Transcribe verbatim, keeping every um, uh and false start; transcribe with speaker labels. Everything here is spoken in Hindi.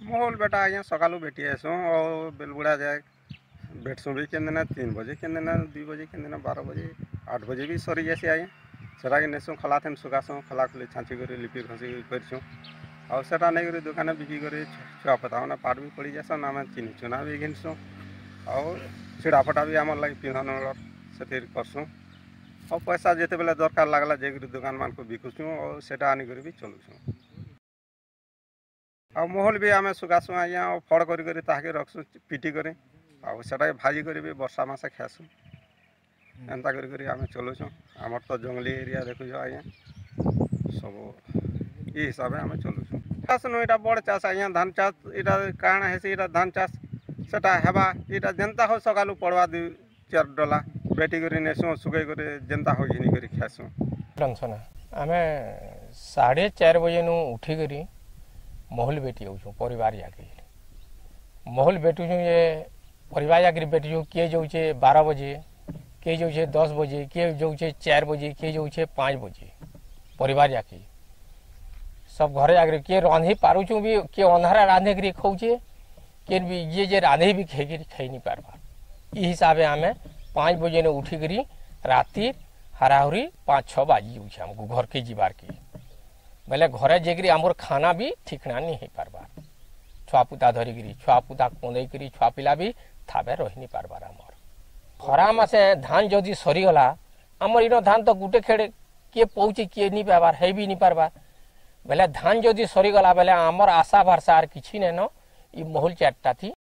Speaker 1: मोहल बेटा आज्ञा सकालू बेटी आसू और बेलबुड़ा जाए बेटसू भी के दिन तीन बजे के दिन दुई बजे के दिन बारह बजे आठ बजे भी सरी जासी आज्ञा सेटा के नेसू खला थेन सुखासू खला खुली छाँची कर लिपि घसी करछूँ और सेटा नहीं कर दुकान बिक्री कर छुआ पता मैंने पाट भी पड़ी जासन आम चीनी चुना भी घिनसू और छिड़ा फटा भी आम लगे पिंधन से करसूँ और पैसा जिते बेले दरकार लगला जाकर दुकान मान को बिकुछूँ और सेटा आनिक भी चलुछूँ आ मोहल भी आम सुखासू आज्ञा और फड़ कर रखसू पिटी कर भाजी कर भी वर्षा मसे खाएसू एंता कर आम चलुछूँ आमर तो जंगली एरिया देखुछ आज्ञा सब ये हिसाब से आम चलुछूँ चाष नु यहाँ बड़ चाष आज्ञा धान चाष यहाँ काण है धान चाष सेटा हेबा यहाँ जेनता हो सकालू पड़वा दु चार डला बेटी कर नेसू सुखई कर जेनता हो घिनी कर खाएसू
Speaker 2: टेंशन आम साढ़े चार बजे नु उठी करी महल बेटी जाऊँ परिवार जाके महल बेटुँ ये परिवार जाकर बेटुँ किए जाऊे बारह बजे किए जाऊे दस बजे किए जाऊे चार बजे किए जाऊे पाँच बजे परिवार जाके सब घरे जाकर किए रांधे पारुचु भी किए अंधारा रांधे कर खाऊे किए भी ये जे रांधे भी खाई खाई नहीं पार्बा ये हिसाब से आम पाँच बजे ने उठी करी राति हराहरी पाँच छः बाजी जाऊे आमको घर के जीवार के बेले घरे जाकर आमर खाना भी ठिकना नहीं हो पार्बार छुआ पुता धरिकी छुआ पुता कंदे करी छुआ पिला भी थाबे रही नहीं पार्बार आमर खरा मासे धान जदि सरीगला आमर इन धान तो गुटे खेड़े किए पहुँचे किए नहीं पार्बार है भी नहीं पार्बार बेले धान जदि सरीगला बेले आमर आशा भरसा आर किसी नहीं न ई महल चार्टा थी।